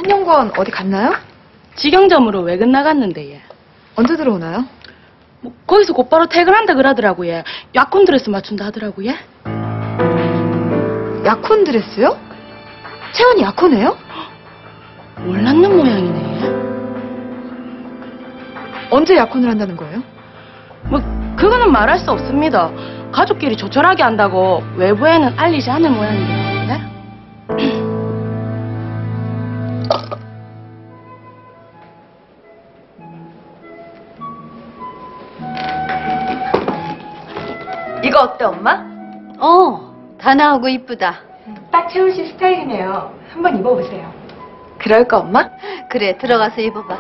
한영권 어디 갔나요? 직영점으로 외근 나갔는데 얘. 언제 들어오나요? 뭐 거기서 곧바로 퇴근한다 그러더라고 얘. 약혼 드레스 맞춘다 하더라고 얘. 약혼 드레스요? 채원이 약혼해요? 몰랐는 모양이네 얘. 언제 약혼을 한다는 거예요? 뭐 그거는 말할 수 없습니다. 가족끼리 조촐하게 한다고 외부에는 알리지 않을 모양인데. 이거 어때, 엄마? 다 나오고 이쁘다. 딱 채원 씨 스타일이네요. 한번 입어보세요. 그럴까, 엄마? 그래, 들어가서 입어봐.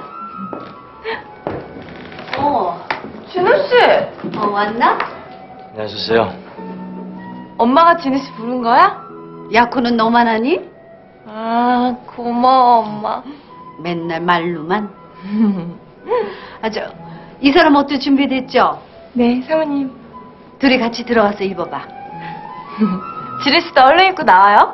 진우 씨! 왔나? 안녕하세요. 엄마가 진우 씨 부른 거야? 약혼은 너만 하니? 아, 고마워, 엄마. 맨날 말로만. 이 사람 옷도 준비됐죠? 네, 사모님. 둘이 같이 들어가서 입어봐. 진우 씨도 얼른 입고 나와요.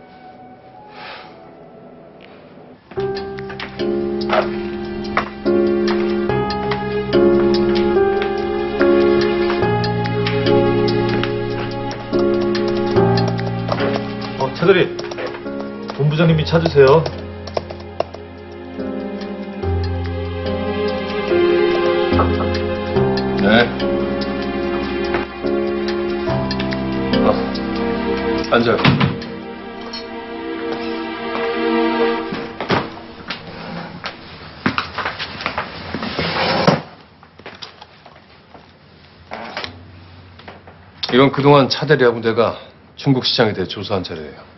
차들이 본부장님이 찾으세요. 네. 앉아요. 이건 그동안 차대리하고 내가 중국 시장에 대해 조사한 자료예요.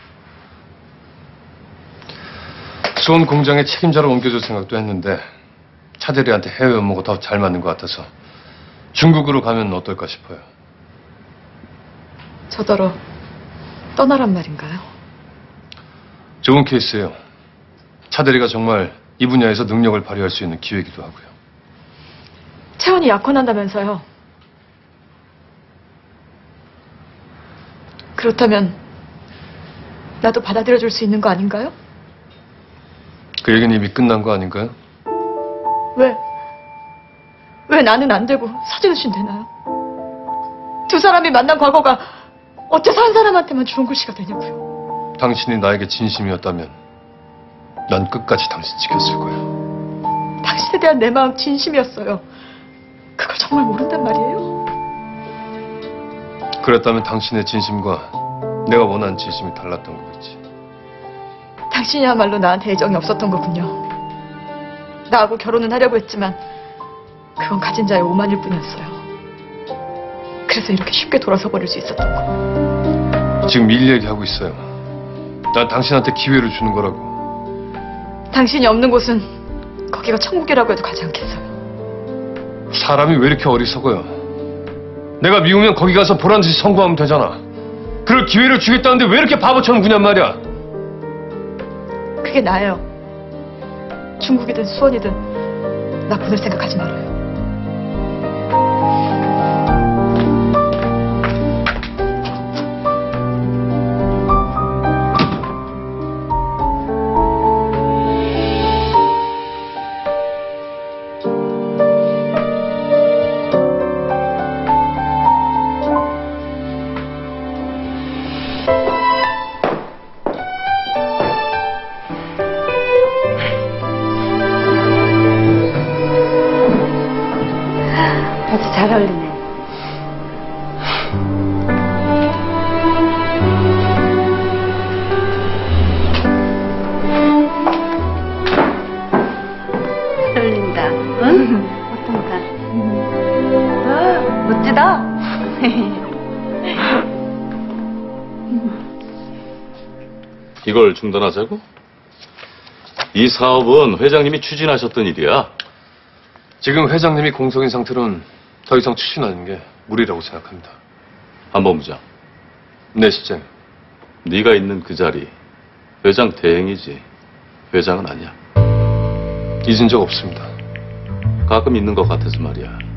수원 공장에 책임자로 옮겨줄 생각도 했는데 차대리한테 해외 업무가 더 잘 맞는 것 같아서 중국으로 가면 어떨까 싶어요. 저더러 떠나란 말인가요? 좋은 케이스예요. 차대리가 정말 이 분야에서 능력을 발휘할 수 있는 기회이기도 하고요. 채원이 약혼한다면서요. 그렇다면 나도 받아들여줄 수 있는 거 아닌가요? 그 얘기는 이미 끝난 거 아닌가요? 왜 나는 안 되고 서진우 씨는 되나요? 두 사람이 만난 과거가 어째서 한 사람한테만 좋은 글씨가 되냐고요. 당신이 나에게 진심이었다면 난 끝까지 당신 지켰을 거야. 당신에 대한 내 마음 진심이었어요. 그걸 정말 모른단 말이에요? 그랬다면 당신의 진심과 내가 원하는 진심이 달랐던 거겠지. 당신이야말로 나한테 애정이 없었던 거군요. 나하고 결혼은 하려고 했지만 그건 가진 자의 오만일 뿐이었어요. 그래서 이렇게 쉽게 돌아서 버릴 수 있었던 거. 지금 일 얘기하고 있어요. 난 당신한테 기회를 주는 거라고. 당신이 없는 곳은 거기가 천국이라고 해도 가지 않겠어요. 사람이 왜 이렇게 어리석어요? 내가 미우면 거기 가서 보란 듯이 선고하면 되잖아. 그럴 기회를 주겠다는데 왜 이렇게 바보처럼 구냔 말이야. 그게 나예요. 중국이든 수원이든 나 보낼 생각하지 말아요. 아주 잘 어울리네. 잘 어울린다. 응? 어떤가? 멋지다. 이걸 중단하자고? 이 사업은 회장님이 추진하셨던 일이야. 지금 회장님이 공석인 상태로는 더 이상 추진하는 게 무리라고 생각합니다. 한 본부장, 네, 실장님. 네가 있는 그 자리 회장 대행이지 회장은 아니야. 잊은 적 없습니다. 가끔 있는 것 같아서 말이야.